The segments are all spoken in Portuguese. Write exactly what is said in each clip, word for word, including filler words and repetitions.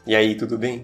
E aí, tudo bem?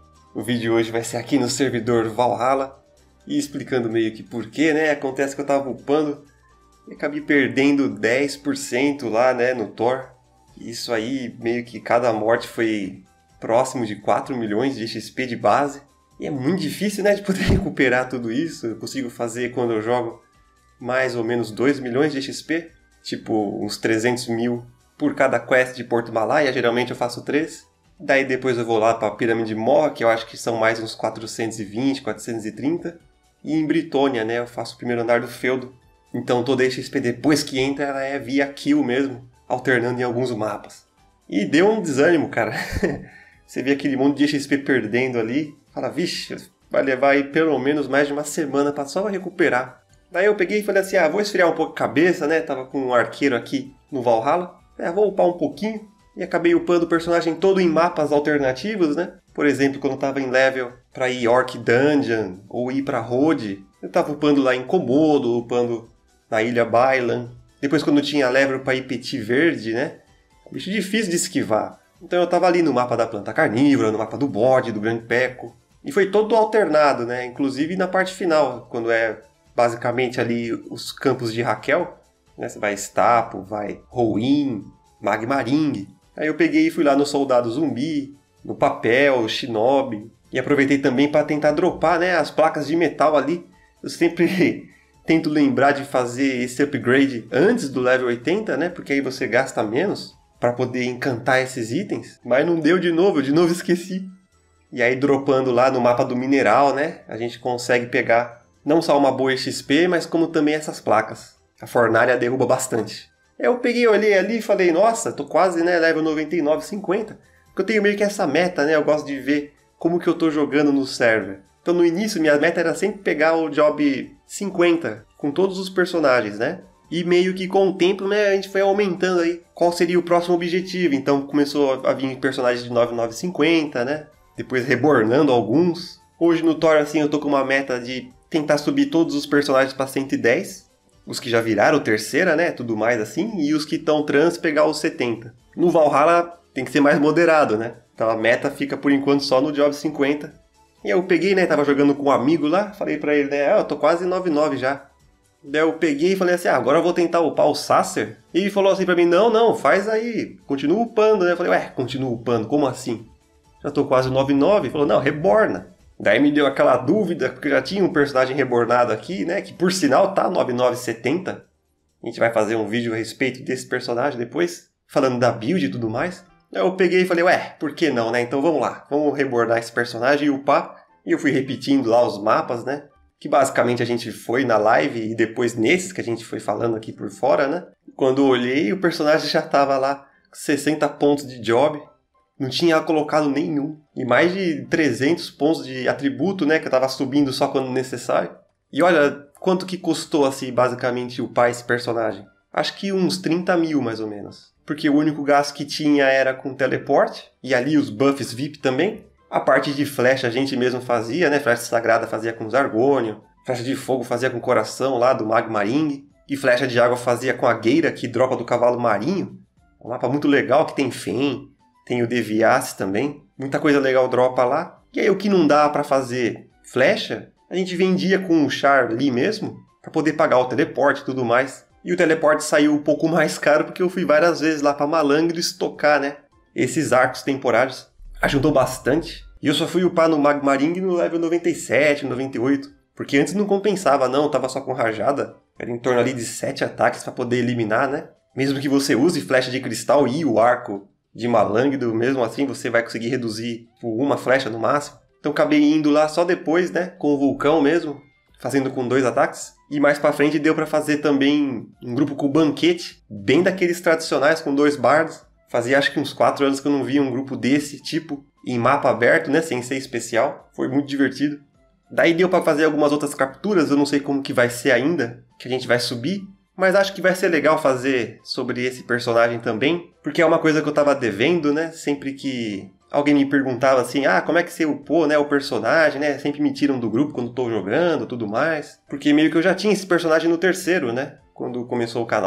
O vídeo hoje vai ser aqui no servidor Valhalla e explicando meio que porquê, né? Acontece que eu tava upando e acabei perdendo dez por cento lá, né, no Thor. Isso aí, meio que cada morte foi próximo de quatro milhões de X P de base. E é muito difícil, né, de poder recuperar tudo isso. Eu consigo fazer quando eu jogo mais ou menos dois milhões de X P. Tipo, uns trezentos mil por cada quest de Porto Malaya. Geralmente eu faço três. Daí depois eu vou lá para a Pirâmide Morra, que eu acho que são mais uns quatrocentos e vinte, quatrocentos e trinta. E em Britônia, né, eu faço o primeiro andar do feudo. Então toda a X P depois que entra, ela é via kill mesmo, alternando em alguns mapas. E deu um desânimo, cara. Você vê aquele monte de X P perdendo ali, fala, vixe, vai levar aí pelo menos mais de uma semana para só recuperar. Daí eu peguei e falei assim, ah, vou esfriar um pouco a cabeça, né, tava com um arqueiro aqui no Valhalla. É, vou upar um pouquinho. E acabei upando o personagem todo em mapas alternativos, né? Por exemplo, quando eu tava em level pra ir Orc Dungeon ou ir pra Road, eu tava upando lá em Komodo, upando na Ilha Bailan. Depois quando eu tinha level pra ir Petit Verde, né? Bicho difícil de esquivar. Então eu tava ali no mapa da planta carnívora, no mapa do bode, do grande peco. E foi todo alternado, né? Inclusive na parte final, quando é basicamente ali os campos de Raquel, né? Você vai Stapo, vai Roin, Magmaring. Aí eu peguei e fui lá no Soldado Zumbi, no Papel, Shinobi. E aproveitei também para tentar dropar, né, as placas de metal ali. Eu sempre tento lembrar de fazer esse upgrade antes do level oitenta, né? Porque aí você gasta menos para poder encantar esses itens. Mas não deu de novo, eu de novo esqueci. E aí dropando lá no mapa do mineral, né? A gente consegue pegar não só uma boa X P, mas como também essas placas. A fornalha derruba bastante. Eu peguei, olhei ali e falei, nossa, tô quase, né, level noventa e nove, cinquenta. Porque eu tenho meio que essa meta, né, eu gosto de ver como que eu tô jogando no server. Então no início minha meta era sempre pegar o job cinquenta, com todos os personagens, né. E meio que com o tempo, né, a gente foi aumentando aí qual seria o próximo objetivo. Então começou a vir personagens de noventa e nove, cinquenta, né. Depois rebornando alguns. Hoje no Thor, assim, eu tô com uma meta de tentar subir todos os personagens para cento e dez. Os que já viraram terceira, né, tudo mais assim, e os que estão trans pegar os setenta. No Valhalla tem que ser mais moderado, né, então a meta fica por enquanto só no job cinquenta. E eu peguei, né, tava jogando com um amigo lá, falei pra ele, né, ah, eu tô quase noventa e nove já. Daí eu peguei e falei assim, ah, agora eu vou tentar upar o Sacer. E ele falou assim pra mim, não, não, faz aí, continua upando, né, eu falei, ué, continua upando, como assim? Já tô quase noventa e nove, ele falou, não, reborna. Daí me deu aquela dúvida, porque já tinha um personagem rebornado aqui, né? Que por sinal tá noventa e nove setenta. A gente vai fazer um vídeo a respeito desse personagem depois, falando da build e tudo mais. Eu peguei e falei, ué, por que não, né? Então vamos lá, vamos rebornar esse personagem e upar. E eu fui repetindo lá os mapas, né? Que basicamente a gente foi na live e depois nesses que a gente foi falando aqui por fora, né? Quando eu olhei, o personagem já tava lá com sessenta pontos de job. Não tinha colocado nenhum. E mais de trezentos pontos de atributo, né? Que eu tava subindo só quando necessário. E olha, quanto que custou, assim, basicamente, upar esse personagem? Acho que uns trinta mil, mais ou menos. Porque o único gasto que tinha era com teleporte. E ali os buffs V I P também. A parte de flecha a gente mesmo fazia, né? Flecha sagrada fazia com Zargônio. Flecha de fogo fazia com coração lá do Magmaring. E flecha de água fazia com a Gueira, que dropa do cavalo marinho. Um mapa muito legal que tem Fen. Tem o Deviace também. Muita coisa legal dropa lá. E aí o que não dá pra fazer flecha, a gente vendia com o Char ali mesmo, pra poder pagar o teleporte e tudo mais. E o teleporte saiu um pouco mais caro porque eu fui várias vezes lá pra Malangre estocar, né? Esses arcos temporários. Ajudou bastante. E eu só fui upar no Magmaring no level noventa e sete, noventa e oito. Porque antes não compensava não, tava só com rajada. Era em torno ali de sete ataques pra poder eliminar, né? Mesmo que você use flecha de cristal e o arco de Malangdo, mesmo assim você vai conseguir reduzir por uma flecha no máximo. Então acabei indo lá só depois, né, com o vulcão mesmo, fazendo com dois ataques. E mais pra frente deu pra fazer também um grupo com banquete, bem daqueles tradicionais com dois bardos. Fazia acho que uns quatro anos que eu não via um grupo desse tipo, em mapa aberto, né, sem ser especial. Foi muito divertido. Daí deu pra fazer algumas outras capturas, eu não sei como que vai ser ainda, que a gente vai subir. Mas acho que vai ser legal fazer sobre esse personagem também, porque é uma coisa que eu tava devendo, né? Sempre que alguém me perguntava assim, ah, como é que você upou, né, o personagem, né? Sempre me tiram do grupo quando tô jogando, tudo mais. Porque meio que eu já tinha esse personagem no terceiro, né? Quando começou o canal.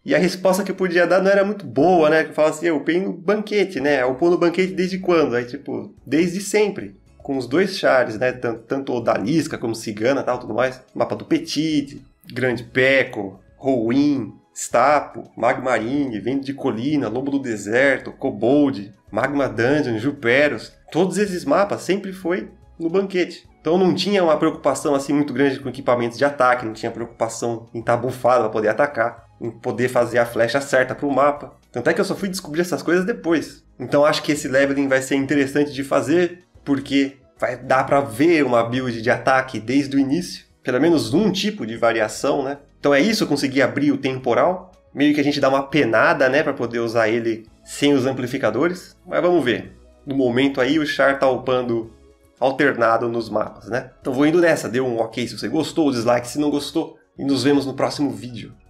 E a resposta que eu podia dar não era muito boa, né? Que eu falava assim, eu upei no banquete, né? Eu upei no banquete desde quando? Aí, tipo, desde sempre. Com os dois chars, né? Tanto, tanto o Odalisca como Cigana e tal, tudo mais. Mapa do Petit, Grande Peco, Ruin, Stapo, Magmaring, Vento de Colina, Lobo do Deserto, Kobold, Magma Dungeon, Juperos. Todos esses mapas sempre foi no banquete. Então não tinha uma preocupação assim muito grande com equipamentos de ataque, não tinha preocupação em estar bufado para poder atacar, em poder fazer a flecha certa para o mapa. Tanto é que eu só fui descobrir essas coisas depois. Então acho que esse leveling vai ser interessante de fazer, porque vai dar para ver uma build de ataque desde o início. Pelo menos um tipo de variação, né? Então é isso, eu consegui abrir o temporal. Meio que a gente dá uma penada, né, para poder usar ele sem os amplificadores. Mas vamos ver. No momento aí o char tá upando alternado nos mapas, né? Então vou indo nessa, dê um ok se você gostou, dislike se não gostou, e nos vemos no próximo vídeo.